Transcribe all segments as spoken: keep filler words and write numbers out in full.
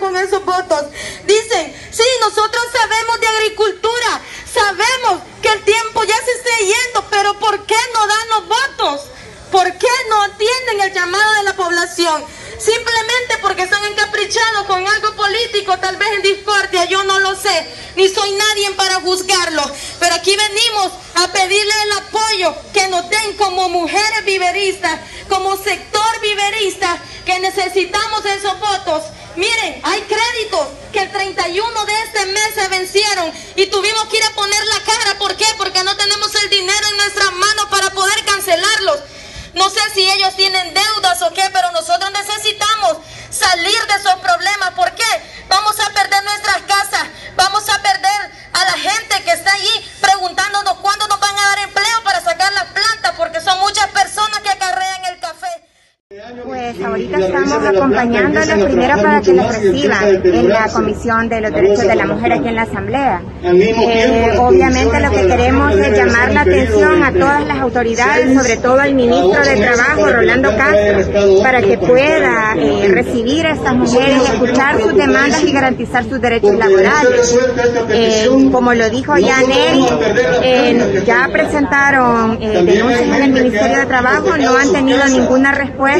con esos votos. Dicen, sí, nosotros sabemos de agricultura, sabemos que el tiempo ya se está yendo, pero ¿por qué no dan los votos? ¿Por qué no atienden el llamado de la población? Simplemente porque están encaprichados con algo político, tal vez en discordia, yo no lo sé, ni soy nadie para juzgarlo, pero aquí venimos a pedirle el apoyo que nos den como mujeres viveristas, como sector viverista, que necesitamos esos votos. Miren, hay créditos que el treinta y uno de este mes se vencieron y tuvimos que ir a poner la cara. ¿Por qué? Porque no tenemos el dinero en nuestras manos para poder cancelarlos. No sé si ellos tienen deudas o qué, pero nosotros necesitamos salir de esos problemas. ¿Por qué? Vamos a perder nuestras casas, vamos a perder a la gente que está allí preguntándonos cuándo nos van a dar empleo para sacar las plantas, porque son muchas personas que acarrean el café. Pues ahorita estamos acompañándolos primero para que nos reciban en la Comisión de los Derechos de la Mujer aquí en la Asamblea. Eh, obviamente lo que queremos es llamar la atención a todas las autoridades, sobre todo al ministro de Trabajo, Rolando Castro, para que pueda eh, recibir a estas mujeres, escuchar sus demandas y garantizar sus derechos laborales. Eh, como lo dijo ya Neri, eh, ya presentaron eh, denuncias en el Ministerio de Trabajo, no han tenido ninguna respuesta.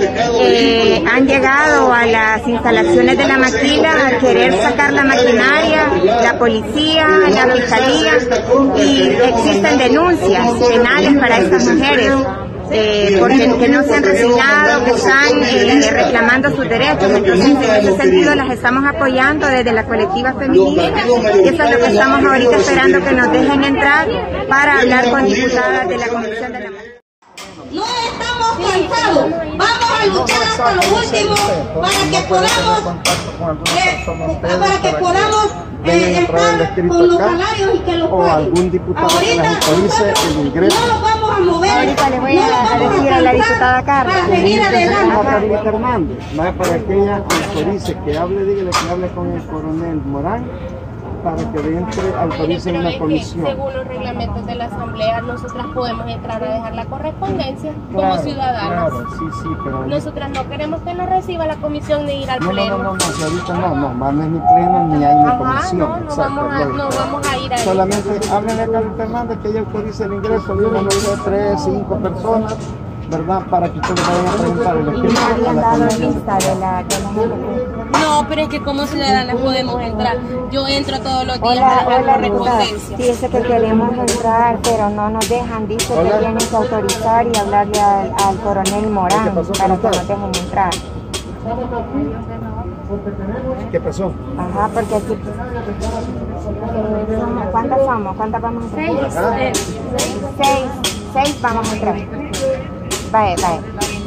Eh, han llegado a las instalaciones de la maquila a querer sacar la maquinaria, la policía, la fiscalía, y existen denuncias penales para estas mujeres. Eh, porque que no se han resignado, que están eh, reclamando sus derechos. Entonces, en ese sentido, las estamos apoyando desde la colectiva feminista, y eso es lo que estamos ahorita esperando que nos dejen entrar para hablar con diputadas de la Comisión de la Mujer. No estamos cansados, vamos a luchar hasta lo último para que podamos, eh, para que podamos eh, estar con los salarios y que los paguen. Algún diputado ahorita que les autorice el ingreso. No nos vamos a mover. Ahorita le voy a, no a decir a la diputada Carla. Para seguir adelante. A Carlita Hernández, no es para que ella autorice, que hable, dígale que hable con el coronel Morán, para que entre, autoricen una comisión. Según los reglamentos de la Asamblea, nosotras podemos entrar a dejar la correspondencia como Claro, ciudadanas. Claro, sí, sí, pero... Nosotras no queremos que nos reciba la comisión ni ir al no, pleno. No, no, no, no, si ahorita no, no, no, no es ni pleno ni hay ni Ajá, comisión. no, no, Exacto, vamos a, no vamos a ir a solamente háblenle a Carlita Hernández que ella autorice el ingreso de una, no sé, tres, cinco personas, ¿verdad? Para que ustedes vayan a preguntar el escrito a la comisión. Lista de la, de la... No, pero es que como ciudadanas podemos entrar. Yo entro todos los días Hola, a la hola, diputada. correspondencia. Sí, es que queremos entrar, pero no nos dejan. Dice Hola. que tienen que autorizar y hablarle al, al coronel Morán ¿Qué pasó para con que usted? nos dejen entrar. ¿Qué pasó? Ajá, porque aquí... eh, somos- ¿Cuántas somos? ¿Cuántas vamos a entrar? Seis, eh, Seis. Seis vamos a entrar. Vaya, vaya.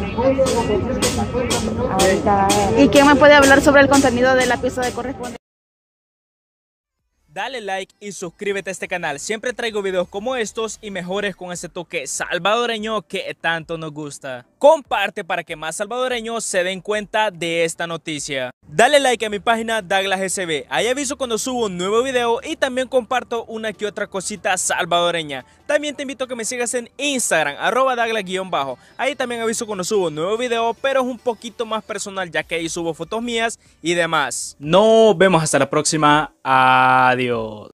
Ahorita va a ver. ¿Y quién me puede hablar sobre el contenido de la pieza de correspondencia? Dale like y suscríbete a este canal. Siempre traigo videos como estos y mejores con ese toque salvadoreño que tanto nos gusta. Comparte para que más salvadoreños se den cuenta de esta noticia. Dale like a mi página Douglas S B. Ahí aviso cuando subo un nuevo video y también comparto una que otra cosita salvadoreña. También te invito a que me sigas en Instagram, arroba Douglas-bajo. Ahí también aviso cuando subo un nuevo video, pero es un poquito más personal ya que ahí subo fotos mías y demás. Nos vemos hasta la próxima. Adiós.